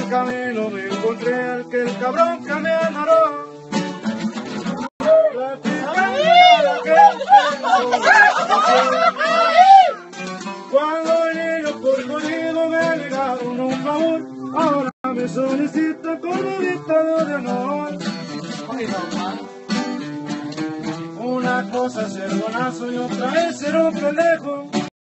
camino me encontré al que el cabrón que me amarró. Cuando vine por jodido me negaron un favor, ahora me solicita como dictador de honor. Una cosa es ser bonazo y otra es ser un pendejo.